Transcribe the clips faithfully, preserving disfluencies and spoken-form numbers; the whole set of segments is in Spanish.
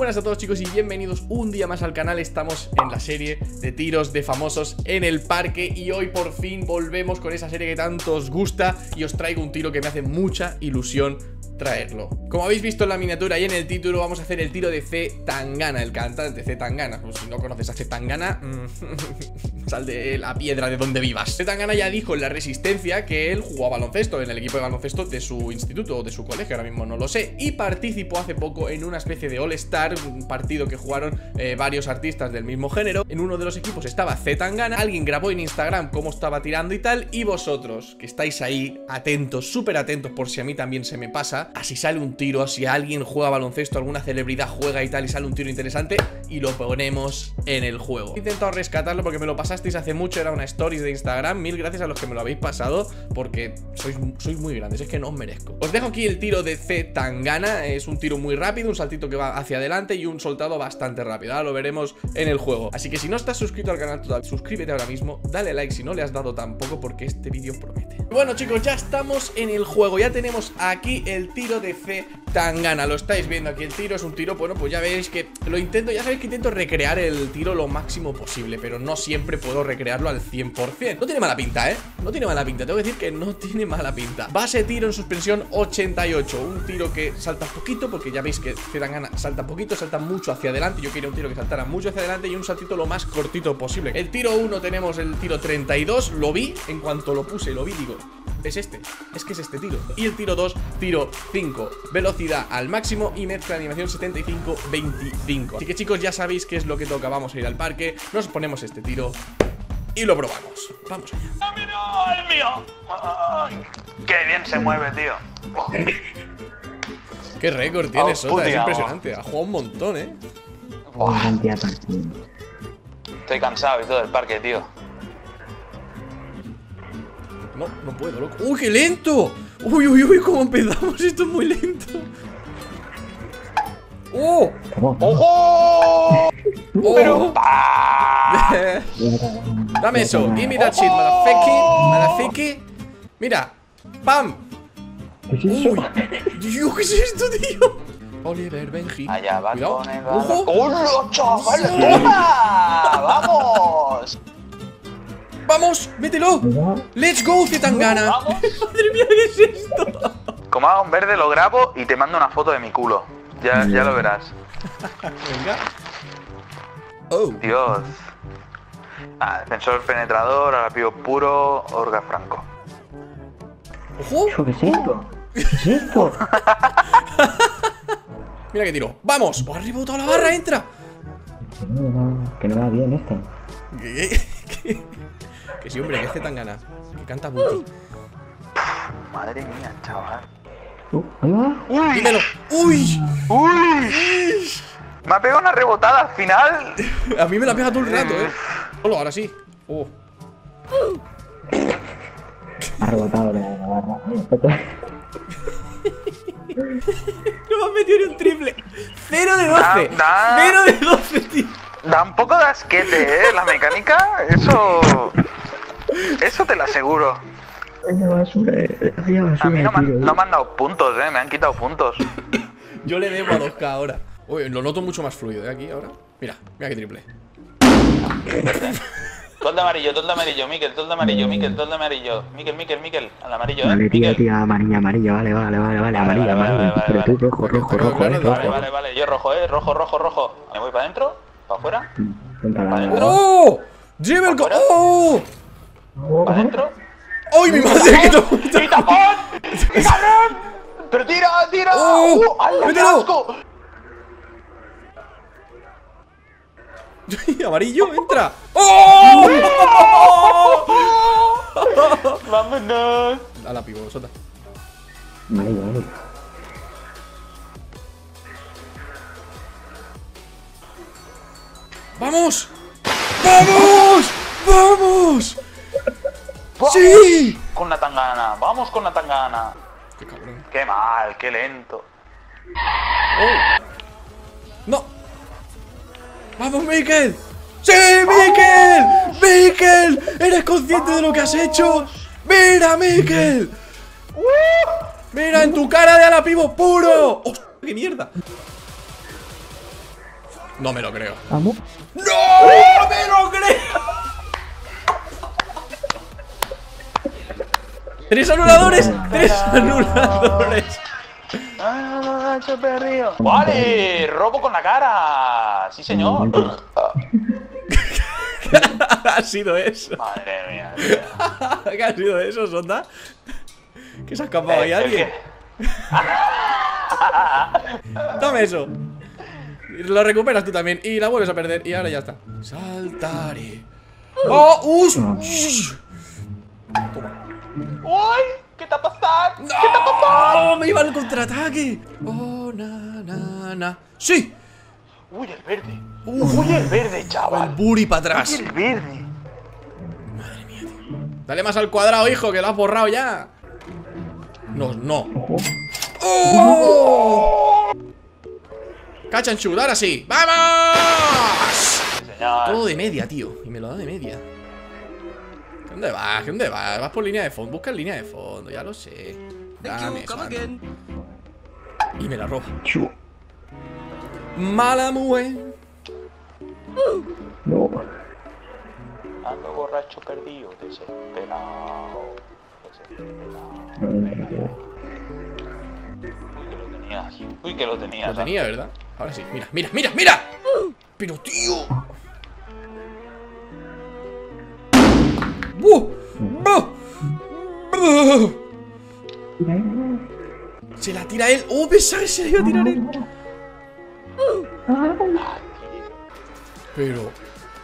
Muy buenas a todos, chicos, y bienvenidos un día más al canal. Estamos en la serie de tiros de famosos en el parque y hoy por fin volvemos con esa serie que tanto os gusta y os traigo un tiro que me hace mucha ilusión traerlo. Como habéis visto en la miniatura y en el título, vamos a hacer el tiro de C. Tangana, el cantante C. Tangana. Pues si no conoces a C. Tangana, mmm, sal de la piedra de donde vivas. C. Tangana ya dijo en La Resistencia que él jugó a baloncesto en el equipo de baloncesto de su instituto o de su colegio, ahora mismo no lo sé, y participó hace poco en una especie de All-Star, un partido que jugaron eh, varios artistas del mismo género. En uno de los equipos estaba C. Tangana, alguien grabó en Instagram cómo estaba tirando y tal, y vosotros, que estáis ahí atentos, súper atentos por si a mí también se me pasa, así sale un tiro, si alguien juega baloncesto, alguna celebridad juega y tal y sale un tiro interesante y lo ponemos en el juego. He intentado rescatarlo porque me lo pasasteis hace mucho, era una stories de Instagram. Mil gracias a los que me lo habéis pasado porque sois, sois muy grandes, es que no os merezco. Os dejo aquí el tiro de C. Tangana, es un tiro muy rápido, un saltito que va hacia adelante y un soltado bastante rápido. Ahora lo veremos en el juego. Así que si no estás suscrito al canal todavía, suscríbete ahora mismo, dale like si no le has dado tampoco porque este vídeo promete. Bueno, chicos, ya estamos en el juego, ya tenemos aquí el tiro de C. Tangana, lo estáis viendo aquí, el tiro es un tiro, bueno, pues ya veis que lo intento, ya sabéis que intento recrear el tiro lo máximo posible, pero no siempre puedo recrearlo al cien por cien. No tiene mala pinta, ¿eh? No tiene mala pinta, tengo que decir que no tiene mala pinta. Base tiro en suspensión ochenta y ocho, un tiro que salta poquito, porque ya veis que C. Tangana salta poquito, salta mucho hacia adelante. Yo quería un tiro que saltara mucho hacia adelante y un saltito lo más cortito posible. El tiro uno tenemos el tiro treinta y dos, lo vi, en cuanto lo puse, lo vi, digo, es este, es que es este tiro. Y el tiro dos, tiro cinco, velocidad al máximo y mezcla de animación setenta y cinco veinticinco. Así que, chicos, ya sabéis qué es lo que toca. Vamos a ir al parque, nos ponemos este tiro y lo probamos. Vamos allá. ¡Ah, mira! ¡El mío! ¡Ay! ¡Qué bien se mueve, tío! Qué récord tiene Oh, Sota, es putia, impresionante. Ha jugado un montón, ¿eh? Oh. Estoy cansado y todo del parque, tío. No, no puedo, loco. ¡Uy, qué lento! ¡Uy, uy, uy! ¿Cómo empezamos? Esto es muy lento. ¡Oh! ¡Ojo! ¡Oh! Pero ¡pah! Dame eso. Give me that shit, motherfucker. Motherfucker. Mira. ¡Pam! ¿Qué es eso? ¡Uy! Dios, ¿qué es esto, tío? Oliver Benji. Allá va Cuidado. con el ¡Ojo! ¡Hola, chaval! ¡Toma! ¡Vamos! ¡Vamos! ¡Mételo! ¡Let's go, C. Tangana! ¡Vamos! ¡Madre mía, qué es esto! Como haga un verde lo grabo y te mando una foto de mi culo. Ya, ya lo verás. Venga. Oh. Dios. Ah, defensor penetrador, alapío puro, Orga Franco. ¡Ojo! ¿Qué es esto? ¿Qué es esto? Mira que tiro. ¡Vamos! ¡Oh, ha rebotado la barra! ¡Entra! Que no, no, que no va bien esto. ¿Qué? ¿Qué? Que sí, hombre, que C. Tangana. Que canta Buti. Madre mía, chaval. Uh, ahí va. ¡Uy! ¡Dímelo! ¡Uy! ¡Uy! Me ha pegado una rebotada al final. A mí me la pega todo el rato, eh. Solo, ahora sí. Oh. Ha rebotado la la barra. No me has metido ni un triple. Cero de doce. Da- da- Cero de doce, tío. Da un poco de asquete, ¿eh? La mecánica, eso... Eso te lo aseguro. Vaya basura, eh. Vaya basura. A mí no me, han, tío. no me han dado puntos, ¿eh? Me han quitado puntos. Yo le debo a dos K ahora. Uy, lo noto mucho más fluido, ¿eh? Aquí ahora. Mira, mira qué triple. Tol de amarillo, tol de amarillo, Miquel, tol de amarillo, Miquel, tol de amarillo. Miquel, Miquel, Miquel, al amarillo, ¿eh? Vale, tío, Miquel. tío, amarilla, amarilla, vale, vale, vale, vale, amarilla, vale, vale, amarilla. vale, Pero vale. tú rojo, rojo, rojo, Vale, eh, vale, Vale, rojo. vale, vale, yo rojo, ¿eh? Rojo, rojo, rojo. ¿Me voy para adentro? ¿Para afuera? Ponte la Vale. mano. ¡Oh! ¡Dribble go! ¡Oh! ¿Para adentro? ¡Ay, mi madre! ¡Qué tonto! ¡Y tapón! ¡Y cabrón! ¡Pero tira, tira! ¡Oh! ¡Uh! ¡Hala, qué ¡Mételo! asco! ¡Amarillo! ¡Entra! ¡Oh! ¡Vámonos! A la pivo, Sota. Amarilla, amarilla. ¡Vamos! ¡Vamos! ¡Vamos! ¡Sí! Con la tangana, vamos con la tangana. ¡Qué cabrón! Qué mal, qué lento. ¡Oh! ¡No! ¡Vamos, Miquel! ¡Sí, Miquel! ¡Miquel! ¿Eres consciente de lo que has hecho? ¡Mira, Miquel! ¡Mira en tu cara de alapivo puro! ¡Hostia, qué mierda! No me lo creo. Vamos. ¡No me lo creo! ¡Tres anuladores! ¡Tres anuladores! ¡Ah, se perdido! ¡Vale! ¡Robo con la cara! ¡Sí, señor! Ha sido eso. Madre mía, tío. ¿Qué ha sido eso, Sonda? ¿Que se ha escapado ahí Eh, alguien? ¿el Toma eso. Lo recuperas tú también y la vuelves a perder. Y ahora ya está. Saltaré. ¡Oh! ¡Us! Toma. ¡Uy! ¿Qué te ha pasado? ¡No! ¿Qué te ha pasado? ¡Me iba al contraataque! ¡Oh, na, na, na! ¡Sí! ¡Uy, el verde! Uf. ¡Uy, el verde, El chaval! buri para atrás. ¡Uy, el verde! Madre mía, tío. Dale más al cuadrado, hijo, que lo has borrado ya. No, no. ¡Oh! Catch and shoot, ahora sí. ¡Vamos! Sí, señor. Todo de media, tío. Y me lo da de media. ¿Dónde vas? ¿Dónde vas? Vas por línea de fondo. Busca línea de fondo, ya lo sé. Dame, santo. Y me la roba. Chu. Mala mue. No. Ando borracho perdido, desesperado. Desesperado. No, no, no. Uy, que lo tenía. Uy, que lo tenía. Lo tenía, ¿verdad? Ahora sí. Mira, mira, mira, mira. Pero, tío. ¡Uh! ¡Uh! ¡Uh! Se la tira él. ¡Oh, pensaba que se la iba a tirar él! Pero...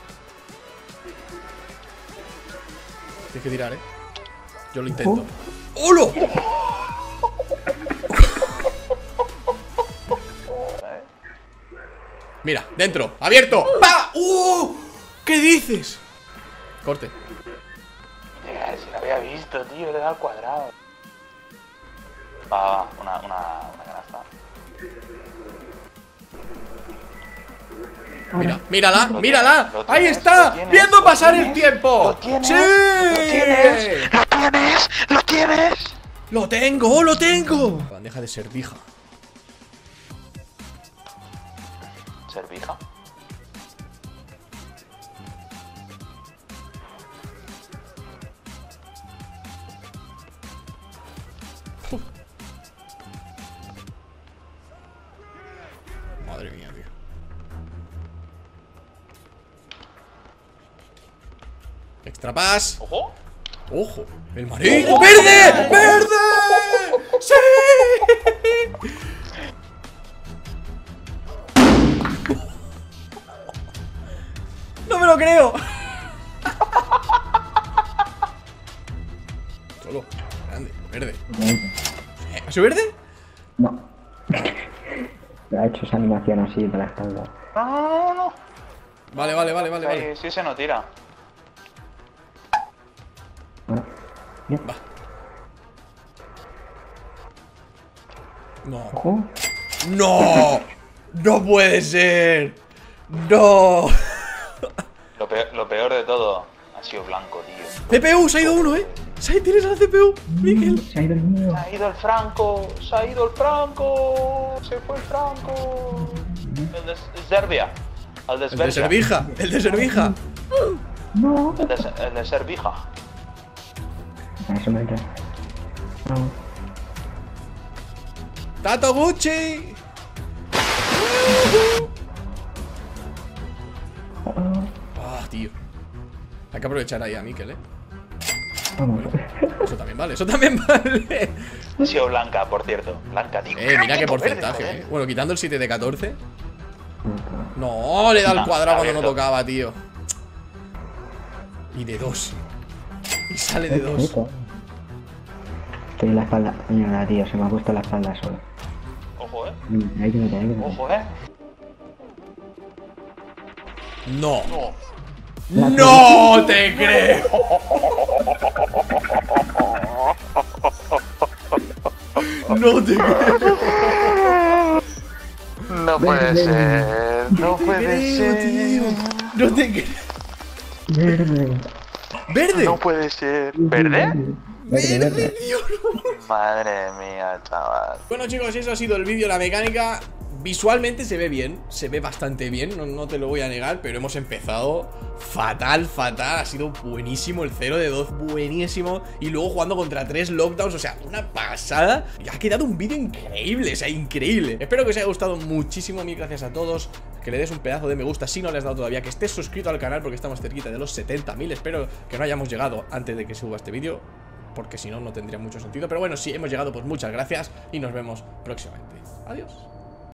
tienes que tirar, ¿eh? Yo lo intento. ¡Holo! Mira, dentro, abierto. ¡Pa! ¡Uh! ¿Qué dices? Corte. Eh, si lo había visto, tío, le he dado al cuadrado. Va, va, una, una, una canasta. Mira, mírala, Lo mírala. tienes, lo Ahí tienes, está, lo tienes, viendo lo pasar el tienes, tiempo. lo tienes, ¡Sí! lo tienes, lo tienes, lo tienes. ¡Lo tengo, lo tengo! Bandeja de servija. ¿Servija? Madre mía, tío. Extra pass. ¡Ojo! ¡Ojo! ¡El amarillo! ¡Verde! ¡Verde! ¡Sí! ¡No me lo creo! Solo. Grande. Verde. ¿Ha sido verde? No. Ha hecho esa animación así de la espalda. No, no, no, no. Vale, vale, vale, vale, Ahí, vale. sí se nos tira. Bueno, bien. Va. No. Ojo. ¡No! ¡No puede ser! ¡No! Lo peor, lo peor de todo ha sido blanco, tío. C P U, se ha ido uno, ¿eh? ¿Se tienes a la C P U, Miguel? Se ha ido el mío. Se ha ido el Franco, se ha ido el Franco, se fue el Franco. El de Serbia, el de El de Serbia, Servija, el de Servija. No. el de, el de Servija. A eso me entra. No. ¡Tato Gucci! Ah, tío. Hay que aprovechar ahí a Mikel, ¿eh? Vamos. Eso también vale, eso también vale. Ha sido blanca, por cierto. Blanca, tío. Eh, mira qué Puto verde, porcentaje, joder. eh. Bueno, quitando el siete de catorce. No, le da al No, cuadrado cuando no abierto. tocaba, tío. Y de dos. Y sale de dos. Estoy en la espalda. Mierda, tío, se me ha puesto la espalda solo. Ojo, eh. Mm, Hay que meter, hay que meter. Ojo, eh. No. No. ¡No te creo! No te creo. No puede ser. No puede ser. No te creo. Verde. ¿Verde? No puede ser. ¿Verde? Verde, verde. Tío, no. Madre mía, chaval. Bueno, chicos, eso ha sido el vídeo, la mecánica. Visualmente se ve bien, se ve bastante bien, no, no te lo voy a negar, pero hemos empezado fatal, fatal. Ha sido buenísimo el cero de dos, buenísimo. Y luego jugando contra tres lockdowns, o sea, una pasada. Y ha quedado un vídeo increíble, o sea, increíble. Espero que os haya gustado muchísimo, mil gracias a todos. Que le des un pedazo de me gusta si no le has dado todavía, que estés suscrito al canal porque estamos cerquita de los setenta mil. Espero que no hayamos llegado antes de que suba este vídeo, porque si no, no tendría mucho sentido. Pero bueno, si hemos llegado, pues muchas gracias y nos vemos próximamente. Adiós.